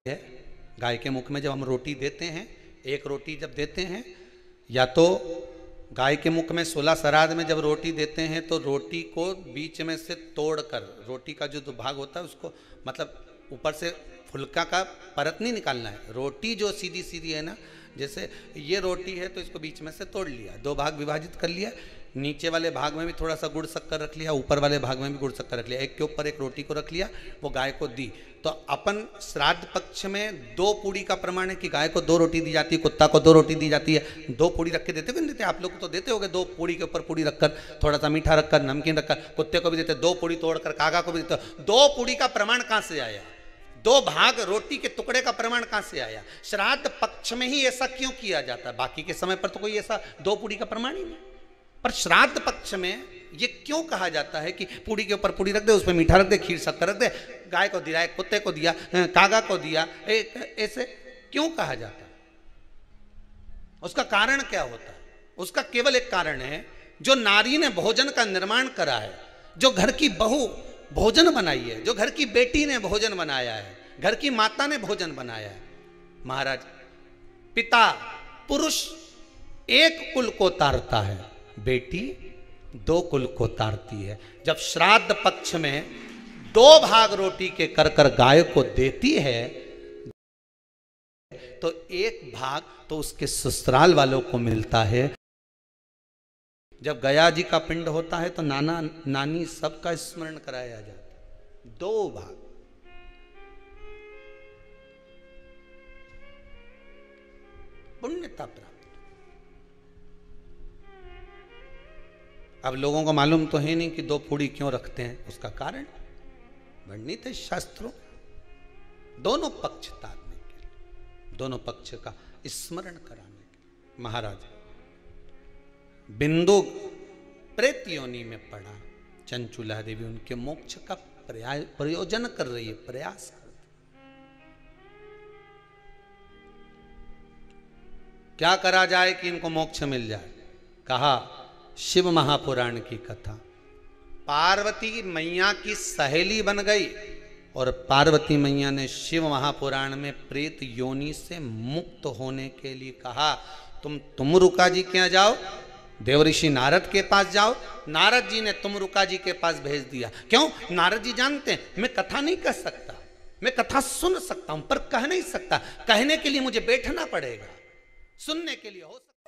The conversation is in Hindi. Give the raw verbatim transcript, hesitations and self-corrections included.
है। गाय के मुख में जब हम रोटी देते हैं, एक रोटी जब देते हैं, या तो गाय के मुख में सोलह श्राद्ध में जब रोटी देते हैं तो रोटी को बीच में से तोड़कर, रोटी का जो भाग होता है उसको, मतलब ऊपर से फुलका का परत नहीं निकालना है। रोटी जो सीधी सीधी है ना, जैसे ये रोटी है तो इसको बीच में से तोड़ लिया, दो भाग विभाजित कर लिया, नीचे वाले भाग में भी थोड़ा सा गुड़ शक्कर रख लिया, ऊपर वाले भाग में भी गुड़ शक्कर रख लिया, एक के ऊपर एक रोटी को रख लिया, वो गाय को दी। तो अपन श्राद्ध पक्ष में दो पूड़ी का प्रमाण है कि गाय को दो रोटी दी जाती है, कुत्ता को दो रोटी दी जाती है। दो पूड़ी रख के देते हो, देते आप लोग को तो देते होगे, दो पूड़ी के ऊपर पूड़ी रखकर, थोड़ा सा मीठा रखकर, नमकीन रखकर, कुत्ते को भी देते, दो पूड़ी तोड़कर कागा को भी देते। दो पूड़ी का प्रमाण कहाँ से आया? दो भाग रोटी के टुकड़े का प्रमाण कहां से आया? श्राद्ध पक्ष में ही ऐसा क्यों किया जाता है? बाकी के समय पर तो कोई ऐसा दो पूड़ी का प्रमाण ही नहीं, पर श्राद्ध पक्ष में ये क्यों कहा जाता है कि पूड़ी के ऊपर पूड़ी रख दे, उसमें मीठा रख दे, खीर शक्कर रख दे, गाय को दिया, कुत्ते को दिया, कागा को दिया, ऐसे क्यों कहा जाता है? उसका कारण क्या होता है? उसका केवल एक कारण है, जो नारी ने भोजन का निर्माण करा है, जो घर की बहू भोजन बनाई है, जो घर की बेटी ने भोजन बनाया है, घर की माता ने भोजन बनाया है। महाराज, पिता पुरुष एक कुल को तारता है, बेटी दो कुल को तारती है। जब श्राद्ध पक्ष में दो भाग रोटी के कर कर गाय को देती है तो एक भाग तो उसके ससुराल वालों को मिलता है। जब गया जी का पिंड होता है तो नाना नानी सबका स्मरण कराया जाता है, दो भाग। पुण्यता प्राप्त। अब लोगों को मालूम तो है नहीं कि दो पूड़ी क्यों रखते हैं, उसका कारण वर्णित है शास्त्रों, दोनों पक्ष तारने के लिए, दोनों पक्ष का स्मरण कराने के लिए। महाराज, बिंदु प्रेत योनि में पड़ा, चंचुला देवी उनके मोक्ष का प्रयोजन कर रही है, प्रयास कर रही। क्या करा जाए कि इनको मोक्ष मिल जाए? कहा शिव महापुराण की कथा। पार्वती मैया की सहेली बन गई और पार्वती मैया ने शिव महापुराण में प्रेत योनि से मुक्त होने के लिए कहा, तुम तुमरुका जी के यहाँ जाओ, देवऋषि नारद के पास जाओ। नारद जी ने तुमरुका जी के पास भेज दिया। क्यों? नारद जी जानते हैं मैं कथा नहीं कर सकता, मैं कथा सुन सकता हूं पर कह नहीं सकता, कहने के लिए मुझे बैठना पड़ेगा, सुनने के लिए हो सकता।